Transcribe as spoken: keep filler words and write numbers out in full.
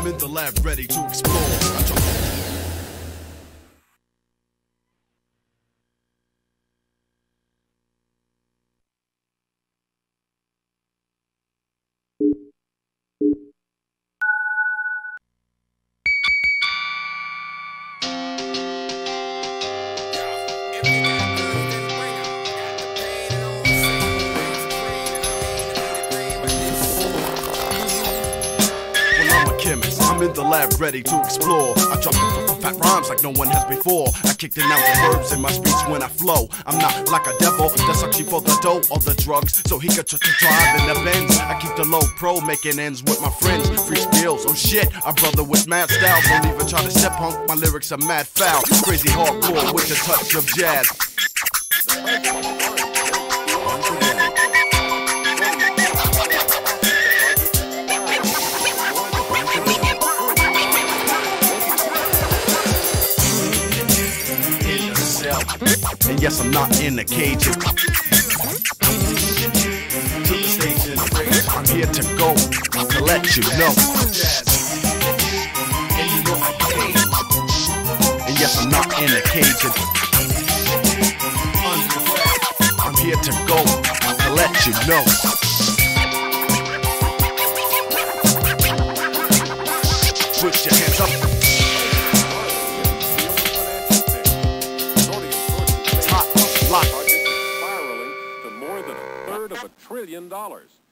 I'm in the lab ready to explore. I drop I'm in the lab ready to explore. I drop the fat rhymes like no one has before. I kick the nouns and verbs in my speech when I flow. I'm not like a devil that's searching for the dough or the drugs so he could tr- tr- drive in the Benz. I keep the low pro making ends with my friends. Free skills, oh shit, a brother with mad style. Don't even try to step punk, my lyrics are mad foul. Crazy hardcore with a touch of jazz. And yes, I'm not in a cage. To the stage in the race, I'm here to go to let you know. And you know I can't. And yes, I'm not in a cage. I'm here to go to let you know. Put your hands up. Spiraling to more than a third of a trillion dollars.